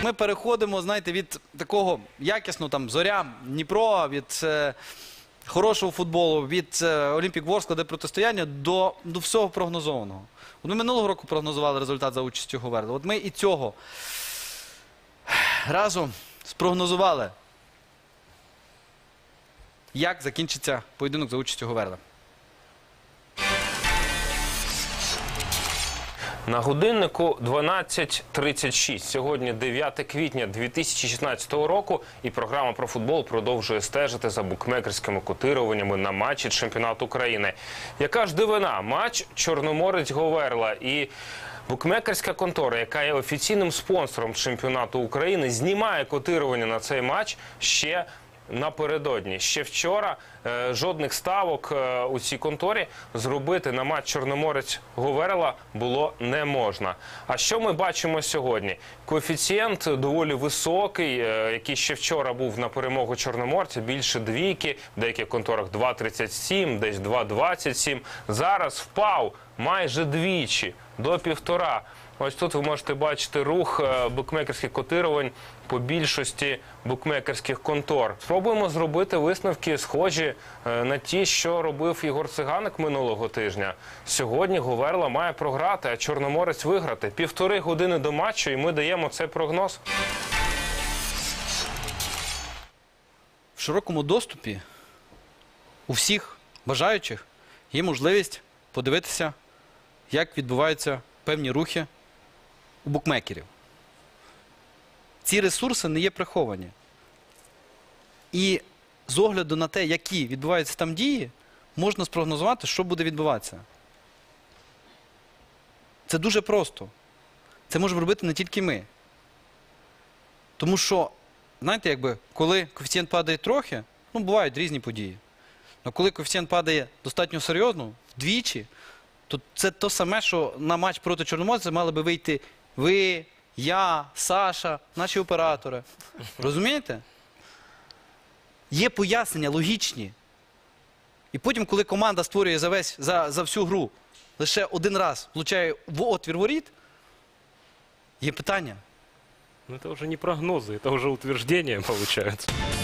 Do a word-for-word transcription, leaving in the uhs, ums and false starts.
Ми переходимо, знаєте, від такого якісного там Зоря, Дніпро, від е, хорошого футболу, від е, Олімпік Ворскла, де протистояння, до, до всього прогнозованого. От ми минулого року прогнозували результат за участю Говерли. От ми і цього разу спрогнозували, як закінчиться поєдинок за участю Говерли. На годиннику дванадцять тридцять шість. Сьогодні дев'яте квітня дві тисячі шістнадцятого року, і програма про футбол продовжує стежити за букмекерськими котируваннями на матчі чемпіонату України. Яка ж дивина? Матч Чорноморець-Говерла. І букмекерська контора, яка є офіційним спонсором чемпіонату України, знімає котирування на цей матч ще напередодні. Ще вчора е, жодних ставок е, у цій конторі зробити на матч Чорноморець-Говерла було не можна. А що ми бачимо сьогодні? Коефіцієнт доволі високий, е, який ще вчора був на перемогу Чорноморця, більше двійки, в деяких конторах два тридцять сім, десь два двадцять сім. Зараз впав майже двічі, до півтора. Ось тут ви можете бачити рух букмекерських котирувань по більшості букмекерських контор. Спробуємо зробити висновки, схожі на ті, що робив Ігор Циганик минулого тижня. Сьогодні Говерла має програти, а Чорноморець виграти. Півтори години до матчу, і ми даємо цей прогноз. В широкому доступі у всіх бажаючих є можливість подивитися, як відбуваються певні рухи у букмекерів. Ці ресурси не є приховані. І з огляду на те, які відбуваються там дії, можна спрогнозувати, що буде відбуватися. Це дуже просто. Це можемо робити не тільки ми. Тому що, знаєте, якби, коли коефіцієнт падає трохи, ну, бувають різні події. Але коли коефіцієнт падає достатньо серйозно, вдвічі, то це те саме, що на матч проти Чорноморця мали би вийти ви, я, Саша, наші оператори. Розумієте? Є пояснення логічні. І потім, коли команда створює за, весь, за, за всю гру лише один раз влучає в отвір воріт, є питання. Ну, это уже не прогнозы, это уже утверждения получаются.